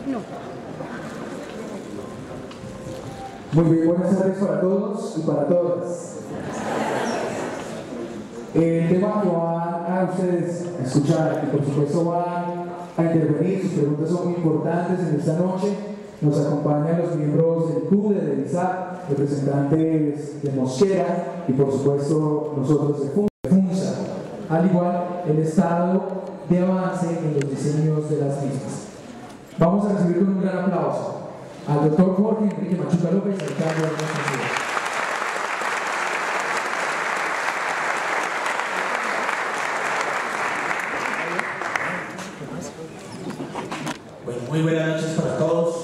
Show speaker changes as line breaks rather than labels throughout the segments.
No.
Muy bien, buenas tardes para todos y para todas. El tema que van a ustedes a escuchar y por supuesto van a intervenir, sus preguntas son muy importantes en esta noche. Nos acompañan los miembros del CUDE, de ISAC, representantes de Mosquera y por supuesto nosotros de FUNSA, al igual el estado de avance en los diseños de las mismas. Vamos a recibir con un gran aplauso al doctor Jorge Enrique Machuca López, alcalde de nuestra ciudad.
Bueno, muy buenas noches para todos.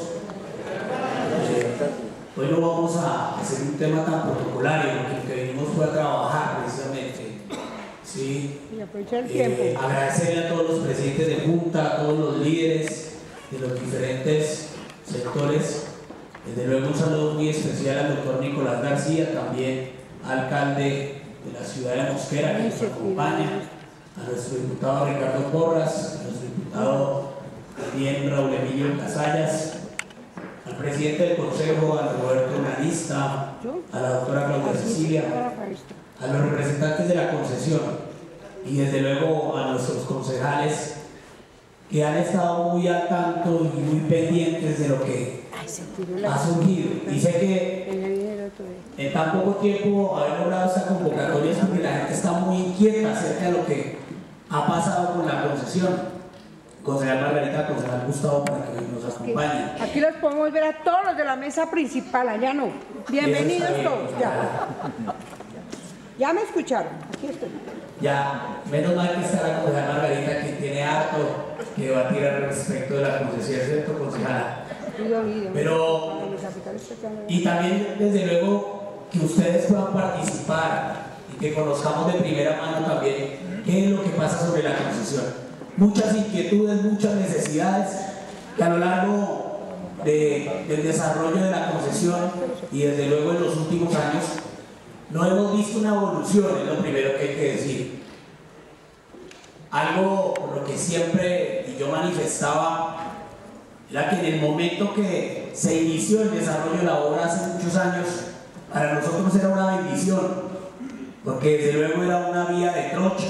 Hoy no vamos a hacer un tema tan protocolario, porque lo que venimos fue a trabajar precisamente. ¿Sí?
Y aprovechar el tiempo.
Agradecerle a todos los presidentes de junta, a todos los líderes de los diferentes sectores. Desde luego un saludo muy especial al doctor Nicolás García, también alcalde de la ciudad de Mosquera, que nos acompaña, a nuestro diputado Ricardo Porras, a nuestro diputado también Raúl Emilio Casallas, al presidente del Consejo, al Roberto Organista, a la doctora Claudia Cecilia, a los representantes de la concesión y desde luego a nuestros concejales que han estado muy al tanto y muy pendientes de lo que ha surgido. Y sé que en tan poco tiempo haber logrado esta convocatoria es porque la gente está muy inquieta acerca de lo que ha pasado con la concesión. Concejal Margarita, concejal Gustavo, para que nos acompañen.
Aquí los podemos ver a todos los de la mesa principal, allá no. Bienvenidos todos, ya. Ya me escucharon, aquí estoy.
Ya, menos mal que está la concejal Margarita, que tiene harto que debatir al respecto de la concesión, ¿cierto, concejala? Pero, y también, desde luego, que ustedes puedan participar y que conozcamos de primera mano también qué es lo que pasa sobre la concesión. Muchas inquietudes, muchas necesidades que a lo largo del desarrollo de la concesión y desde luego en los últimos años no hemos visto una evolución, es lo primero que hay que decir. Algo por lo que siempre y yo manifestaba era que en el momento que se inició el desarrollo de la obra hace muchos años, para nosotros era una bendición, porque desde luego era una vía de trocha.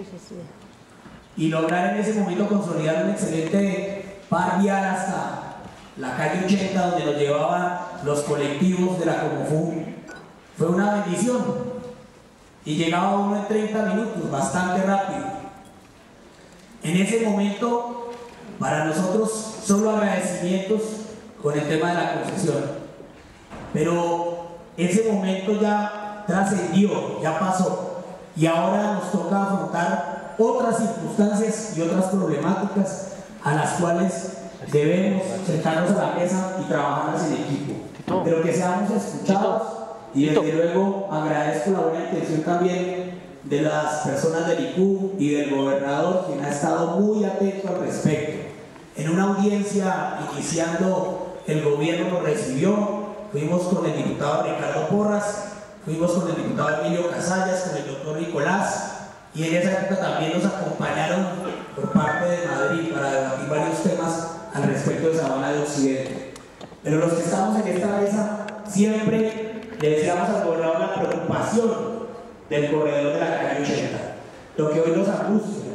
Y lograr en ese momento consolidar un excelente par vial hasta la calle 80, donde nos llevaban los colectivos de la Comofú, fue una bendición. Y llegaba uno en 30 minutos, bastante rápido. En ese momento, para nosotros, solo agradecimientos con el tema de la concesión. Pero ese momento ya trascendió, ya pasó. Y ahora nos toca afrontar otras circunstancias y otras problemáticas a las cuales debemos sentarnos a la mesa y trabajarlas en equipo, pero que seamos escuchados. Y desde luego agradezco la buena intención también de las personas del ICU y del gobernador, quien ha estado muy atento al respecto. En una audiencia iniciando el gobierno nos recibió, fuimos con el diputado Ricardo Porras, fuimos con el diputado Emilio Casallas, con el doctor Nicolás, y en esa época también nos acompañaron por parte de Madrid para debatir varios temas al respecto de Sabana de Occidente. Pero los que estamos en esta mesa siempre le decíamos al gobernador la preocupación del corredor de la calle 80, lo que hoy nos angustia.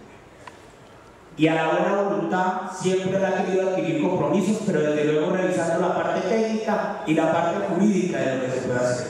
Y a la buena voluntad siempre le ha querido adquirir compromisos, pero desde luego revisando la parte técnica y la parte jurídica de lo que se puede hacer.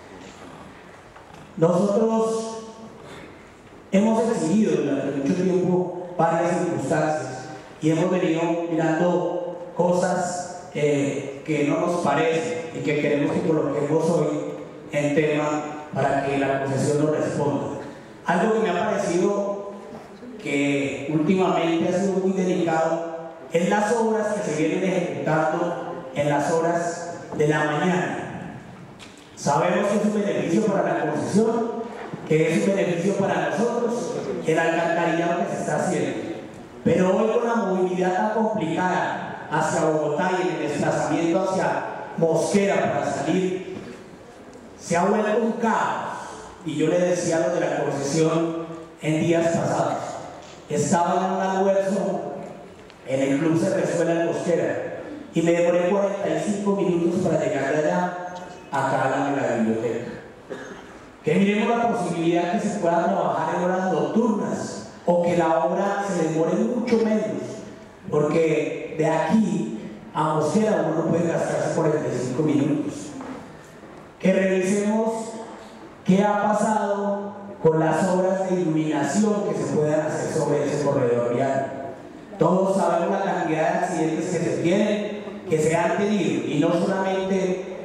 Nosotros hemos recibido durante mucho tiempo varias circunstancias y hemos venido mirando cosas que no nos parecen y que queremos que coloquemos hoy en tema para que la concesión nos responda. Algo que me ha parecido que últimamente ha sido muy delicado es las obras que se vienen ejecutando en las horas de la mañana. Sabemos que es un beneficio para la concesión, que es un beneficio para nosotros, el alcantarillado que se está haciendo. Pero hoy con la movilidad tan complicada hacia Bogotá y en el desplazamiento hacia Mosquera para salir, se ha vuelto un caos. Y yo le decía a los de la concesión en días pasados, estaban en un almuerzo en el Club Cerrezuela en Mosquera, y me demoré 45 minutos para llegar de allá acá a la biblioteca. Que miremos la posibilidad que se pueda trabajar en horas nocturnas o que la obra se demore mucho menos, porque de aquí a Mosquera uno no puede gastarse 45 minutos. Que revisemos qué ha pasado con las obras de iluminación que se puedan hacer sobre ese corredor vial. Todos sabemos la cantidad de accidentes que se tienen, que se han tenido, y no solamente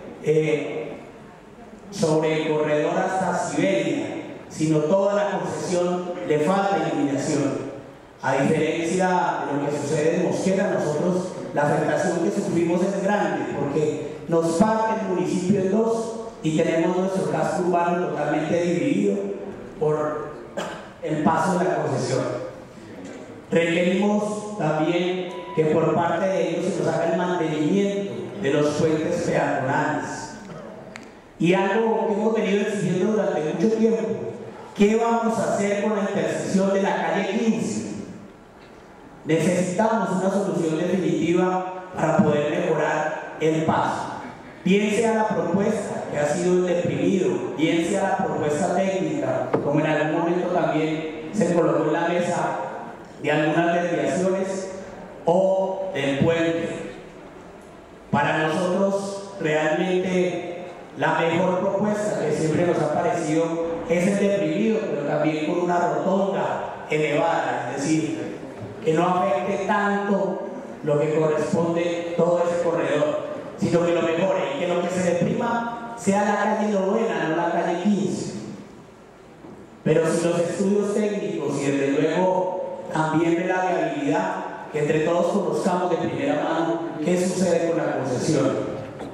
sobre el corredor hasta Siberia, sino toda la concesión le falta iluminación. A diferencia de lo que sucede en Mosquera, nosotros la afectación que sufrimos es grande, porque nos parte el municipio en dos y tenemos nuestro casco urbano totalmente dividido por el paso de la concesión. Requerimos también que por parte de ellos se nos haga el mantenimiento de los puentes peatonales. Y algo que hemos venido exigiendo durante mucho tiempo: ¿qué vamos a hacer con la intersección de la calle 15? Necesitamos una solución definitiva para poder mejorar el paso. Bien sea la propuesta que ha sido deprimido, bien sea la propuesta técnica, como en algún momento también se colocó en la mesa, de algunas desviaciones o del puente. Para nosotros realmente la mejor propuesta que siempre nos ha parecido es el deprimido, pero también con una rotonda elevada, es decir, que no afecte tanto lo que corresponde todo ese corredor, sino que lo mejore y que lo que se deprima sea la calle Novena, no la calle 15. Pero si los estudios técnicos y desde luego también de la viabilidad, que entre todos conozcamos de primera mano qué sucede con la concesión.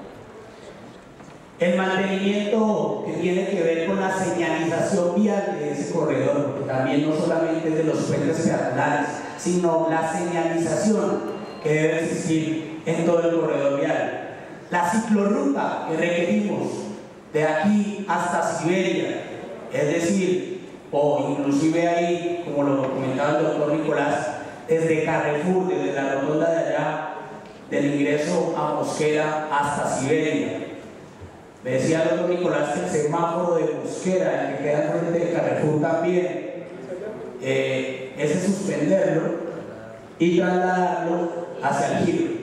El mantenimiento que tiene que ver con la señalización vial de ese corredor, porque también no solamente es de los puentes peatonales, sino la señalización que debe existir en todo el corredor vial. La ciclorruta que requerimos de aquí hasta Siberia, es decir, o inclusive ahí, como lo comentaba el doctor Nicolás, desde Carrefour, desde la rotonda de allá, del ingreso a Mosquera hasta Siberia. Me decía el doctor Nicolás que el semáforo de Mosquera, el que queda frente de Carrefour también, ese suspenderlo y trasladarlo hacia el giro,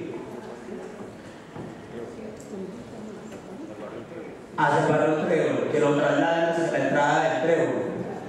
hacia el barrio Trébol, que lo trasladen hacia la entrada del Trébol.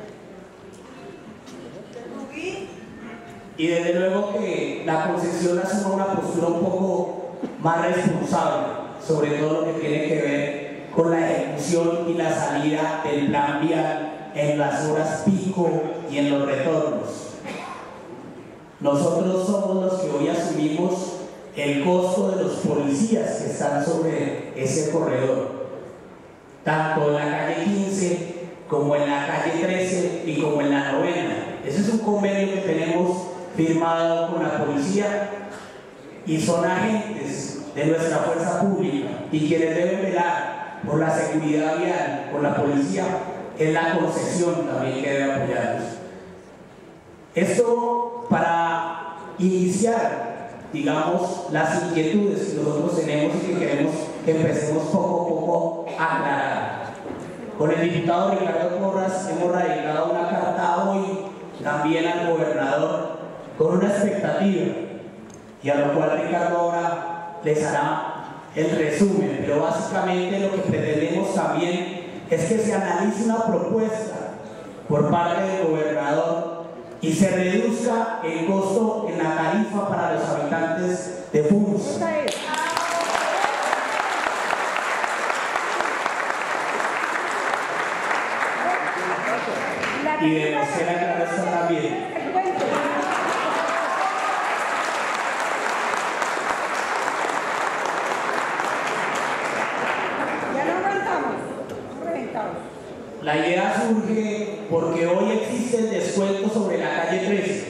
Y desde luego que la concesión asuma una postura un poco más responsable, sobre todo lo que tiene que ver con la ejecución y la salida del plan vial en las horas pico y en los retornos. Nosotros somos los que hoy asumimos el costo de los policías que están sobre ese corredor, tanto en la calle 15 como en la calle 13 y como en la novena. Ese es un convenio que tenemos firmado con la policía y son agentes de nuestra fuerza pública, y quienes deben velar por la seguridad vial con la policía es la concesión también que debe apoyarnos. Esto para iniciar, digamos, las inquietudes que nosotros tenemos y que queremos que empecemos poco a poco a aclarar. Con el diputado Ricardo Porras hemos radicado una carta hoy también al gobernador con una expectativa, y a lo cual Ricardo ahora les hará el resumen, pero básicamente lo que pretendemos también es que se analice una propuesta por parte del gobernador y se reduzca el costo en la tarifa para los habitantes de Funza. Y de Mosquera, claro está también. La idea surge porque hoy existe el descuento sobre la calle 13.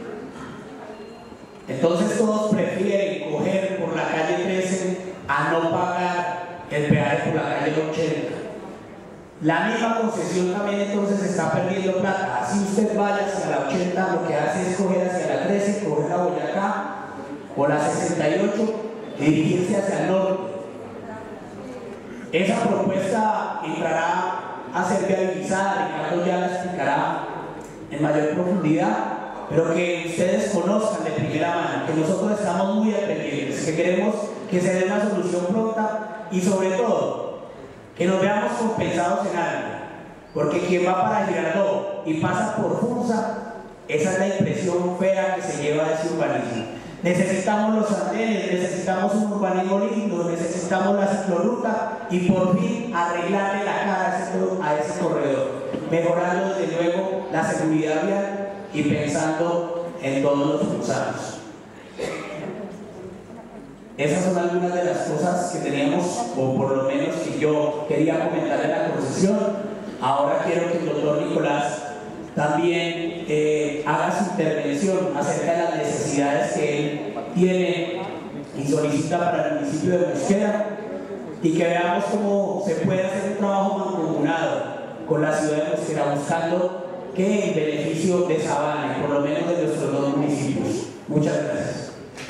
Entonces todos prefieren coger por la calle 13 a no pagar el peaje por la calle 80. La misma concesión también entonces está perdiendo plata. Así usted vaya hacia la 80, lo que hace es coger hacia la 13, coger la Boyacá con la 68 y dirigirse hacia el norte. Esa propuesta entrará a ser viabilizada, Ricardo ya la explicará en mayor profundidad, pero que ustedes conozcan de primera mano, que nosotros estamos muy pendientes, que queremos que se dé una solución pronta y sobre todo que nos veamos compensados en algo, porque quien va para Girardot y pasa por Funza, esa es la impresión fea que se lleva de ese urbanismo. Necesitamos los andenes, necesitamos un urbanismo lindo, necesitamos la ciclorruta y por fin arreglarle la cara a ese corredor, mejorando desde luego la seguridad vial y pensando en todos los funzanos. Esas son algunas de las cosas que teníamos, o por lo menos que yo quería comentar en la concesión. Ahora quiero que el doctor Nicolás también haga su intervención acerca de las necesidades que él tiene y solicita para el municipio de Mosquera, y que veamos cómo se puede hacer un trabajo mancomunado con la ciudad de Mosquera, buscando que el beneficio de Sabana, por lo menos de nuestros dos municipios. Muchas gracias.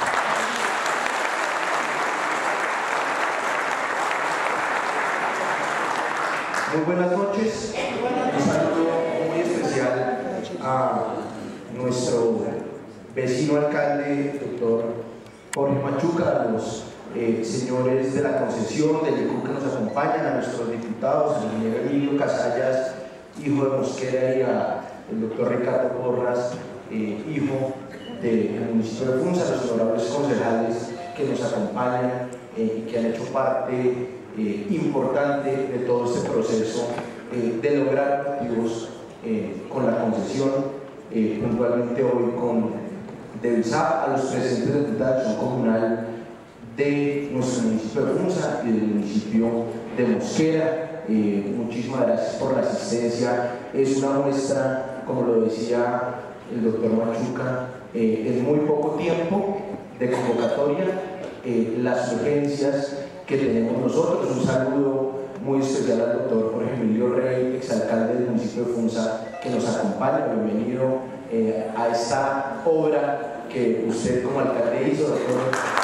Muy buenas noches. Un saludo muy especial a nuestro vecino alcalde, doctor Jorge Machuca, a los señores de la concesión, del ICU que nos acompañan, a nuestros diputados, al ingeniero Emilio Casallas, hijo de Mosquera, y al doctor Ricardo Porras, hijo del municipio de Funza, a los honorables concejales que nos acompañan y que han hecho parte importante de todo este proceso de lograr objetivos con la concesión, puntualmente hoy con Devisap, a los presidentes de la Junta de Acción Comunal de nuestro municipio de Funza y del municipio de Mosquera. Muchísimas gracias por la asistencia. Es una muestra, como lo decía el doctor Machuca, en muy poco tiempo de convocatoria, las urgencias que tenemos nosotros. Un saludo muy especial al doctor Jorge Emilio Rey, exalcalde del municipio de Funza, que nos acompaña. Bienvenido a esta obra que usted como alcalde hizo, doctor.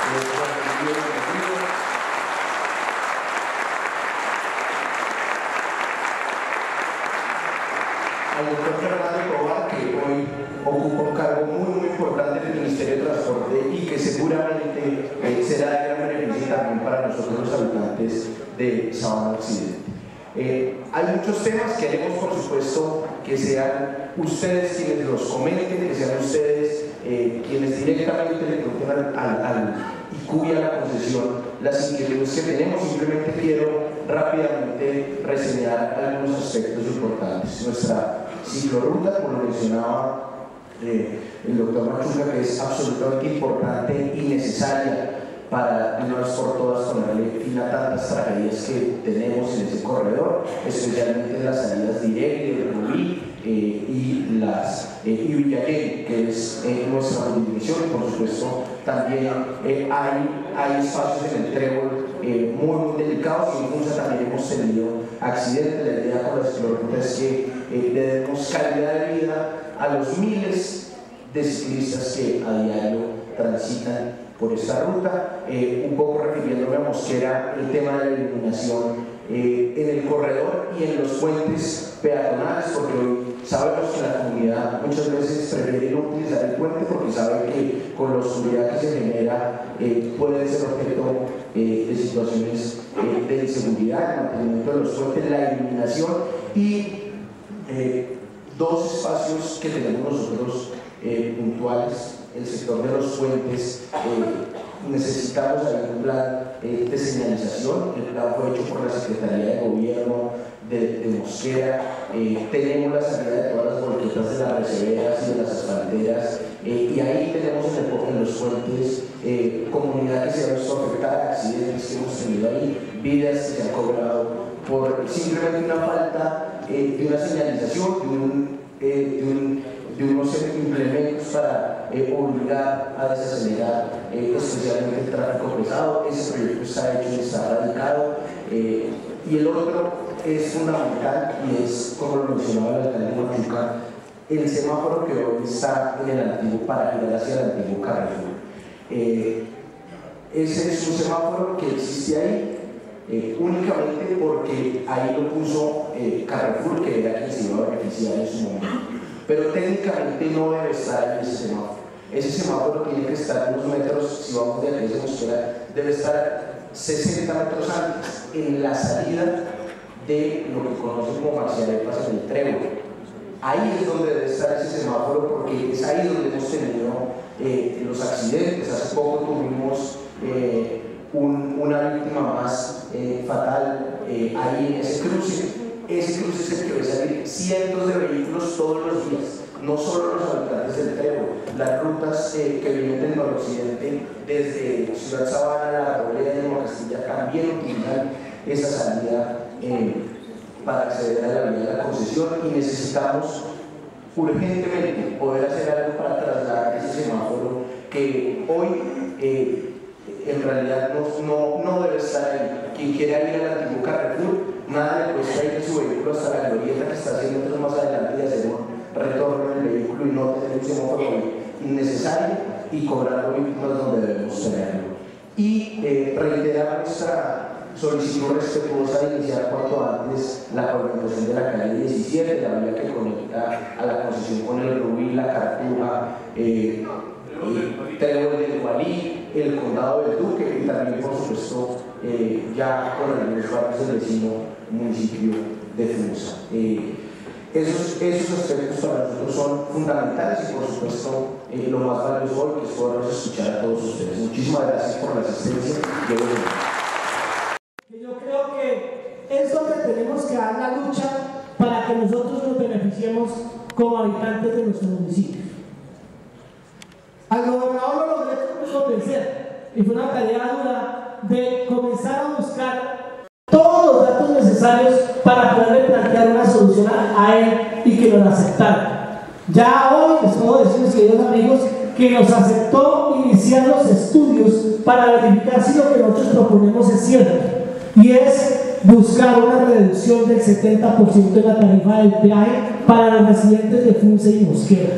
Al doctor Fernando Tobar, que hoy ocupa un cargo muy importante en el Ministerio de Transporte y que seguramente será de gran beneficio también para nosotros los habitantes de Sabana Occidente. Hay muchos temas, queremos por supuesto que sean ustedes quienes los comenten, que sean ustedes quienes directamente le pregunten al ICU y a la concesión las inquietudes que tenemos. Simplemente quiero rápidamente reseñar algunos aspectos importantes. Nuestra ciclorruta, como lo mencionaba el doctor Machuca, que es absolutamente importante y necesaria para de una vez por todas ponerle fin a tantas tragedias que tenemos en ese corredor, especialmente en las salidas directas de Rubí y Villayén, que es nuestra jurisdicción, y por supuesto también hay espacios en el Trébol muy delicados, y en Funza también hemos tenido accidentes. La idea con las ciclorrutas es que le demos calidad de vida a los miles de ciclistas que a diario transitan por esta ruta. Un poco refiriéndome a Mosquera, el tema de la iluminación en el corredor y en los puentes peatonales, porque hoy sabemos que la comunidad muchas veces prefiere no utilizar el puente porque sabe que con la oscuridad que se genera puede ser objeto de situaciones de inseguridad, el mantenimiento de los puentes, la iluminación y dos espacios que tenemos nosotros puntuales. El sector de los puentes, necesitamos ahí un plan de señalización. El plan fue hecho por la Secretaría de Gobierno de Mosquera. Tenemos la salida de todas las volquetas de las receberas y de las asfalteras, y ahí tenemos en los puentes comunidad que se ha visto afectada, accidentes que hemos tenido ahí, vidas que se han cobrado por simplemente una falta de una señalización, de unos implementos para obligar a desacelerar especialmente el tráfico pesado. Ese proyecto está hecho y está radicado, y el otro es fundamental, y es, como lo mencionaba el alcalde Machuca, el semáforo que hoy está en el antiguo, para girar hacia el antiguo Carrefour. Ese es un semáforo que existe ahí únicamente porque ahí lo puso Carrefour, que era quien se iba a beneficiar en su momento. Pero técnicamente no debe estar en ese semáforo. Ese semáforo tiene que estar unos metros, si vamos de aquí a Mosquera, debe estar 60 metros antes, en la salida de lo que conocen como Marcianepas en el Trébol. Ahí es donde debe estar ese semáforo, porque es ahí donde hemos tenido los accidentes. Hace poco tuvimos una víctima más fatal ahí en ese cruce. Ese cruce es el que ve salir cientos de vehículos todos los días, no solo los habitantes del Trébol, las rutas que vienen del noroccidente desde Ciudad Sabana, la Arboleda de Nueva Castilla también utilizan esa salida para acceder a la vía de la concesión, y necesitamos urgentemente poder hacer algo para trasladar ese semáforo que hoy en realidad no debe estar ahí. Quien quiera ir al antiguo Carrefour, nada le cuesta ir en su vehículo hasta la glorieta que está 100 metros más adelante y hacer un retorno en el vehículo y no tener un semáforo innecesario y cobrar los víctimas donde debemos tenerlo. Y reiterar nuestra solicitud respetuosa de iniciar cuanto antes la pavimentación de la calle 17, la vía que conecta a la concesión con el Rubí, la Cartuja, Trébol del Gualí, el Condado del Duque y también, por supuesto, ya con algunos barrios del vecino municipio de Funza. Esos aspectos para nosotros son fundamentales y, por supuesto, lo más valioso hoy es poderlos escuchar a todos ustedes. Muchísimas gracias por la asistencia.
Yo creo que es donde tenemos que dar la lucha para que nosotros nos beneficiemos como habitantes de nuestro municipio. Al gobernador lo logré convencer, y fue una tarea dura de comenzar a buscar todos los datos necesarios para poderle plantear una solución a él y que nos aceptara. Ya hoy les puedo decir, mis queridos amigos, que nos aceptó iniciar los estudios para verificar si lo que nosotros proponemos es cierto, y es buscar una reducción del 70% de la tarifa del peaje para los residentes de Funza y Mosquera.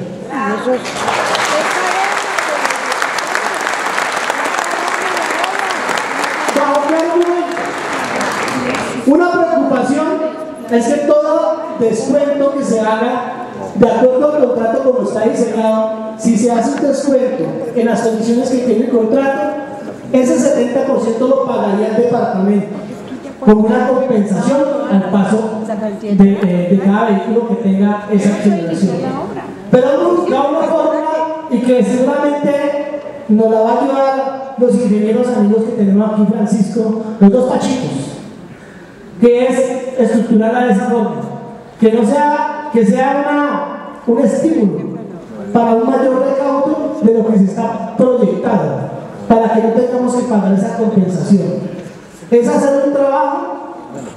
Una preocupación es que todo descuento que se haga de acuerdo al contrato como está diseñado, si se hace un descuento en las condiciones que tiene el contrato, ese 70% lo pagaría el departamento como una compensación al paso de cada vehículo que tenga esa acceleración. Pero hemos buscado una forma y que seguramente nos la va a ayudar los ingenieros amigos que tenemos aquí, Francisco, los dos pachitos, que es estructurarla de esa forma, que sea un estímulo para un mayor recaudo de lo que se está proyectando, para que no tengamos que pagar esa compensación. Es hacer un trabajo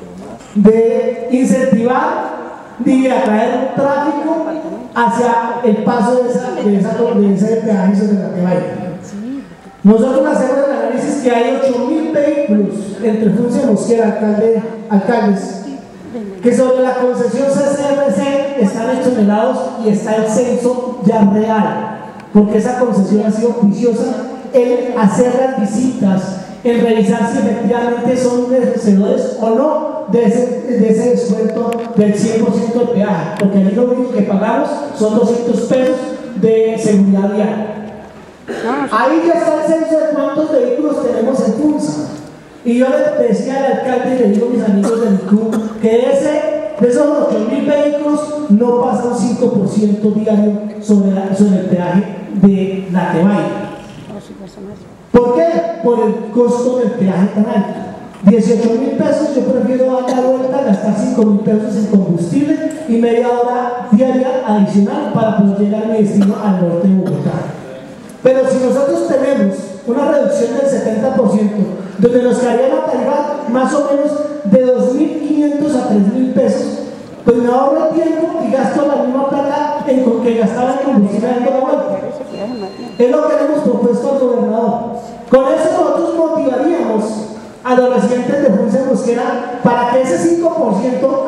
de incentivar y de atraer tráfico hacia el paso de ese peaje sobre la que vaya. Nosotros hacemos el análisis que hay 8.000 vehículos entre Funza y Mosquera, alcaldes, que sobre la concesión CCRC están exonerados y está el censo ya real, porque esa concesión ha sido juiciosa en hacer las visitas, en revisar si efectivamente son merecedores o no de ese descuento del 100% del peaje, porque allí lo único que pagamos son 200 pesos de seguridad vial. Ahí ya está el censo de cuántos vehículos tenemos en Funza. Y yo le decía al alcalde y le digo a mis amigos del ICU que de esos 8.000 vehículos no pasa un 5% diario sobre el peaje de la que vaya. ¿Por qué? Por el costo del peaje tan alto. 18.000 pesos, yo prefiero dar la vuelta, gastar 5.000 pesos en combustible y media hora diaria adicional para poder llegar a mi destino al norte de Bogotá. Pero si nosotros tenemos una reducción del 70%, donde nos quedaría una tarifa más o menos de 2.500 a 3.000 pesos, pues me ahorro tiempo y gasto la misma plata que gastaba en combustible dando la vuelta. Es lo que le hemos propuesto al gobernador. Con eso nosotros motivaríamos a los residentes de Funza y Mosquera para que ese 5%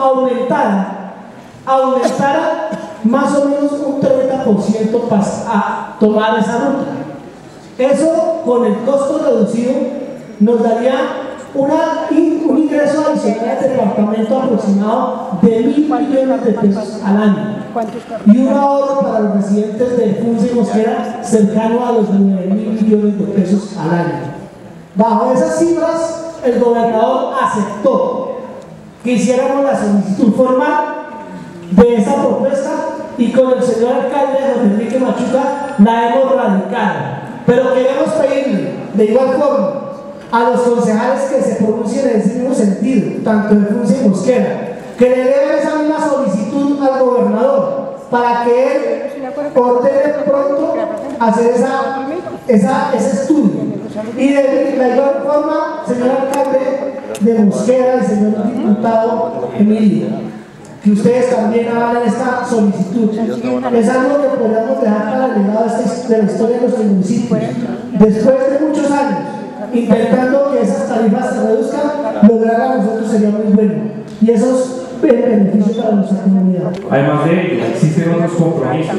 aumentara más o menos un 30% a tomar esa ruta. Eso, con el costo reducido, nos daría un ingreso adicional al departamento aproximado de 1.000 millones de pesos al año y un ahorro para los residentes de Funza y Mosquera cercano a los 9.000 millones de pesos al año. Bajo esas cifras, el gobernador aceptó que hiciéramos la solicitud formal de esa propuesta y con el señor alcalde José Enrique Machuca la hemos radicado. Pero queremos pedirle, de igual forma, a los concejales que se pronuncien en ese mismo sentido, tanto de Funza y Mosquera, que le den esa misma solicitud al gobernador para que él ordene pronto hacer ese estudio. Y de la igual forma, señor alcalde de Mosquera y señor diputado Emilio, que ustedes también hagan esta solicitud. Es algo que podríamos dejar para el legado de la historia de nuestro municipio. Después de muchos años intentando que esas tarifas se reduzcan, lograr a nosotros sería muy bueno. Y eso es beneficio para nuestra comunidad.
Además de ello, existen otros compromisos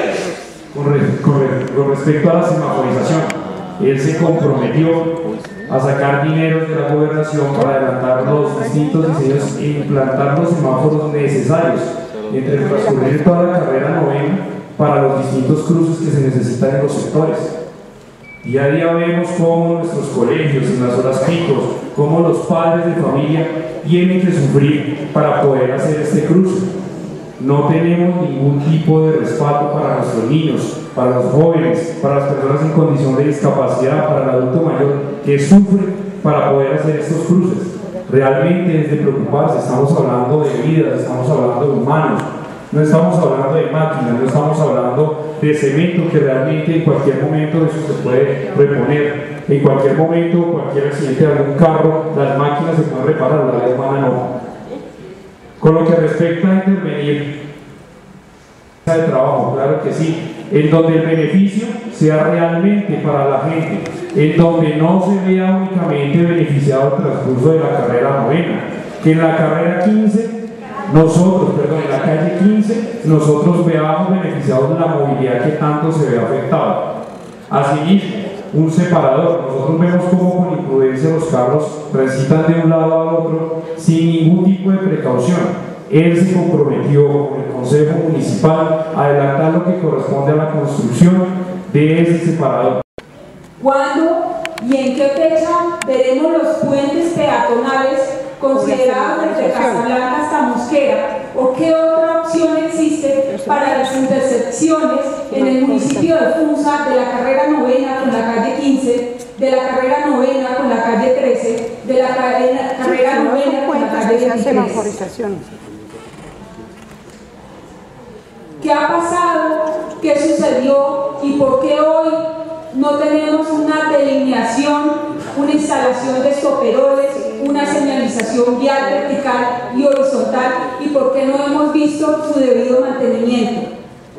con respecto a la semaforización. Él se comprometió a sacar dinero de la gobernación para adelantar los distintos diseños e implantar los semáforos necesarios entre el transcurrir toda la carrera novena para los distintos cruces que se necesitan en los sectores. Día a día vemos cómo nuestros colegios en las horas picos, cómo los padres de familia tienen que sufrir para poder hacer este cruce. No tenemos ningún tipo de respaldo para nuestros niños, para los jóvenes, para las personas en condición de discapacidad, para el adulto mayor que sufre para poder hacer estos cruces. Realmente es de preocuparse. Estamos hablando de vidas, estamos hablando de humanos, no estamos hablando de máquinas, no estamos hablando de cemento que realmente en cualquier momento eso se puede reponer. En cualquier momento, cualquier accidente de algún carro, las máquinas se pueden reparar, la vida humana no. Con lo que respecta a intervenir de trabajo, claro que sí, en donde el beneficio sea realmente para la gente, en donde no se vea únicamente beneficiado el transcurso de la carrera novena, que en la carrera 15 en la calle 15, nosotros veamos beneficiados la movilidad que tanto se ve afectada. Asimismo, un separador. Nosotros vemos cómo con imprudencia los carros transitan de un lado al otro sin ningún tipo de precaución. Él se comprometió con el Consejo Municipal a adelantar lo que corresponde a la construcción de ese separador.
¿Cuándo y en qué fecha veremos los puentes peatonales considerados desde Casablanca hasta Mosquera? ¿O qué otra opción existe para las intersecciones en el municipio de Funza de la carrera novena con la calle 15, de la carrera novena con la calle 13, de la carrera novena con la calle 23? ¿Qué ha pasado? ¿Qué sucedió? ¿Y por qué hoy no tenemos una delineación, una instalación de estoperoles, una señalización vial vertical y horizontal? ¿Y por qué no hemos visto su debido mantenimiento?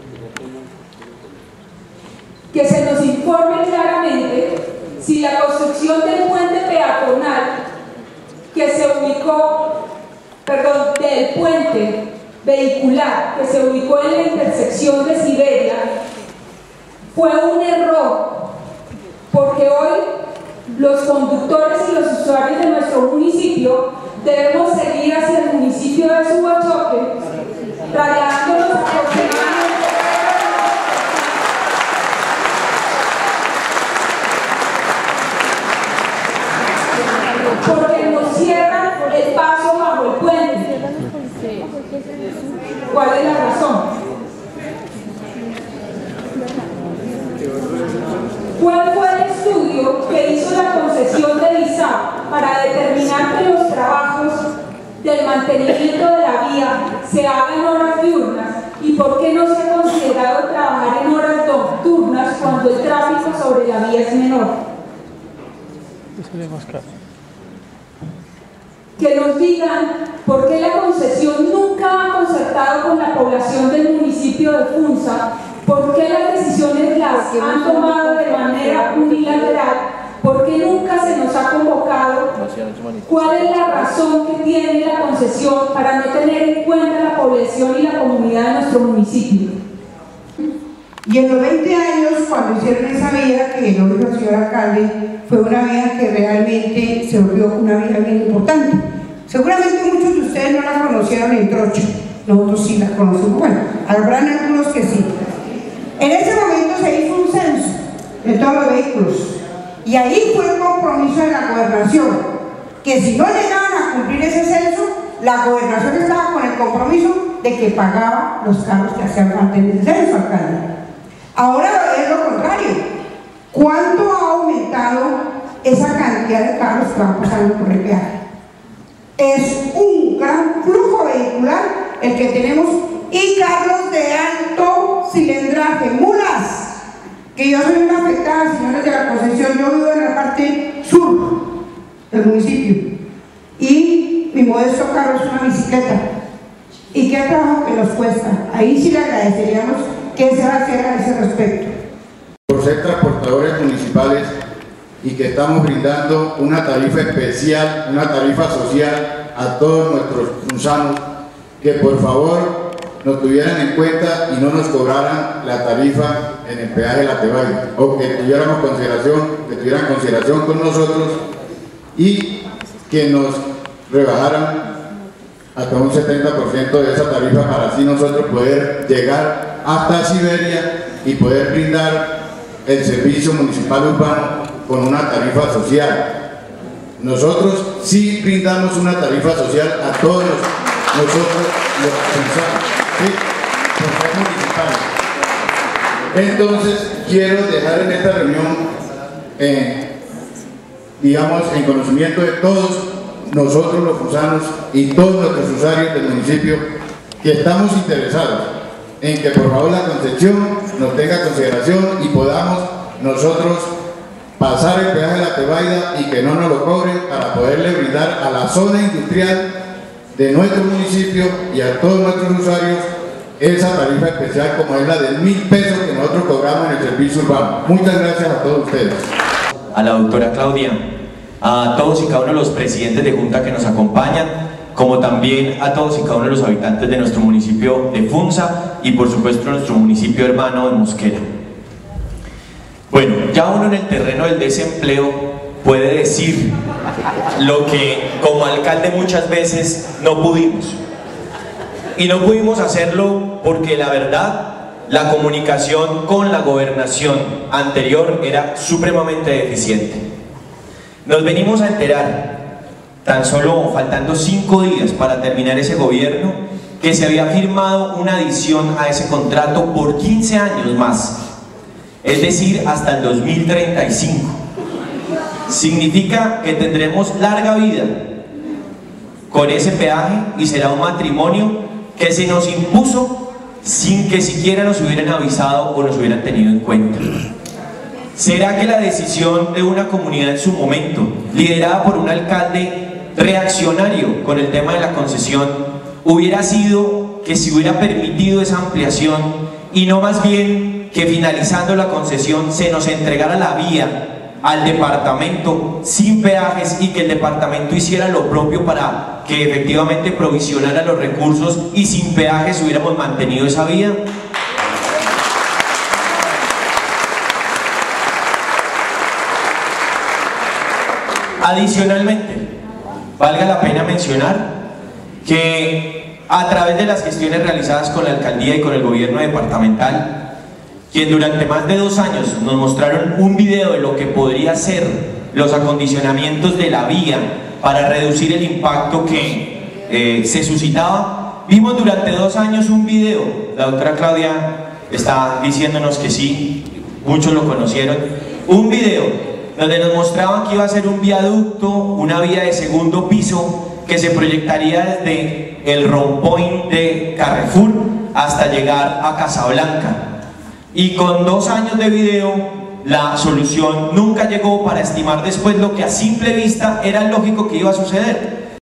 Que se nos informe claramente si la construcción del puente peatonal que se ubicó, del puente vehicular que se ubicó en la intersección de Siberia fue un error, porque hoy los conductores y los usuarios de nuestro municipio debemos seguir hacia el municipio de Subachoque, trasladándonos aproximadamente, porque nos cierran el paso bajo el puente. ¿Cuál es la razón? ¿Cuál fue el estudio que hizo la concesión de ISAP para determinar que los trabajos del mantenimiento de la vía se hagan en horas diurnas? ¿Y por qué no se ha considerado trabajar en horas nocturnas cuando el tráfico sobre la vía es menor? Que nos digan por qué la concesión nunca ha concertado con la población del municipio de Funza, por qué las decisiones las han tomado de manera unilateral, por qué nunca se nos ha convocado, cuál es la razón que tiene la concesión para no tener en cuenta la población y la comunidad de nuestro municipio.
Y en los 20 años, cuando hicieron esa vía, que lo dijo el señor alcalde, fue una vía que realmente se volvió una vía bien importante. Seguramente muchos de ustedes no la conocieron en Trocha, nosotros sí la conocemos, bueno, habrán algunos que sí. En ese momento se hizo un censo de todos los vehículos, y ahí fue el compromiso de la gobernación, que si no llegaban a cumplir ese censo, la gobernación estaba con el compromiso de que pagaba los carros que hacían falta en el censo, alcalde. Ahora es lo contrario. ¿Cuánto ha aumentado esa cantidad de carros que van pasando por el peaje? Es un gran flujo vehicular el que tenemos, y carros de alto cilindraje, mulas, que yo soy una afectada, señores de la Concepción, yo vivo en la parte sur del municipio, y mi modesto carro es una bicicleta. ¿Y qué trabajo que nos cuesta? Ahí sí le agradeceríamos que se va a hacer a ese respecto.
Por ser transportadores municipales y que estamos brindando una tarifa especial, una tarifa social a todos nuestros funcionarios, que por favor nos tuvieran en cuenta y no nos cobraran la tarifa en el peaje de la Tebaida, o que tuvieran consideración con nosotros y que nos rebajaran hasta un 70% de esa tarifa, para así nosotros poder llegar hasta Siberia y poder brindar el servicio municipal urbano con una tarifa social. Nosotros sí brindamos una tarifa social a todos nosotros los funcionarios, ¿sí? Por ser municipales. Entonces quiero dejar en esta reunión, digamos, en conocimiento de todos nosotros los funcionarios y todos nuestros usuarios del municipio, que estamos interesados en que por favor la Concepción nos tenga consideración y podamos nosotros pasar el peaje de la Tebaida y que no nos lo cobren, para poderle brindar a la zona industrial de nuestro municipio y a todos nuestros usuarios esa tarifa especial, como es la de 1.000 pesos que nosotros cobramos en el servicio urbano. Muchas gracias a todos ustedes.
A la doctora Claudia, a todos y cada uno de los presidentes de junta que nos acompañan, como también a todos y cada uno de los habitantes de nuestro municipio de Funza y por supuesto nuestro municipio hermano de Mosquera. Bueno, ya uno en el terreno del desempleo puede decir lo que como alcalde muchas veces no pudimos. Y no pudimos hacerlo porque la verdad, la comunicación con la gobernación anterior era supremamente deficiente. Nos venimos a enterar, tan solo faltando 5 días para terminar ese gobierno, que se había firmado una adición a ese contrato por 15 años más, es decir, hasta el 2035. Significa que tendremos larga vida con ese peaje y será un matrimonio que se nos impuso sin que siquiera nos hubieran avisado o nos hubieran tenido en cuenta. ¿Será que la decisión de una comunidad en su momento, liderada por un alcalde reaccionario con el tema de la concesión, hubiera sido que se hubiera permitido esa ampliación y no más bien que finalizando la concesión se nos entregara la vía al departamento sin peajes y que el departamento hiciera lo propio para que efectivamente provisionara los recursos y sin peajes hubiéramos mantenido esa vía? Adicionalmente, valga la pena mencionar que a través de las gestiones realizadas con la alcaldía y con el gobierno departamental, quien durante más de 2 años nos mostraron un video de lo que podría ser los acondicionamientos de la vía para reducir el impacto que se suscitaba, vimos durante 2 años un video. La doctora Claudia está diciéndonos que sí, muchos lo conocieron, un video donde nos mostraban que iba a ser un viaducto, una vía de segundo piso que se proyectaría desde el rompoint de Carrefour hasta llegar a Casablanca. Y con 2 años de video, la solución nunca llegó para estimar después lo que a simple vista era lógico que iba a suceder.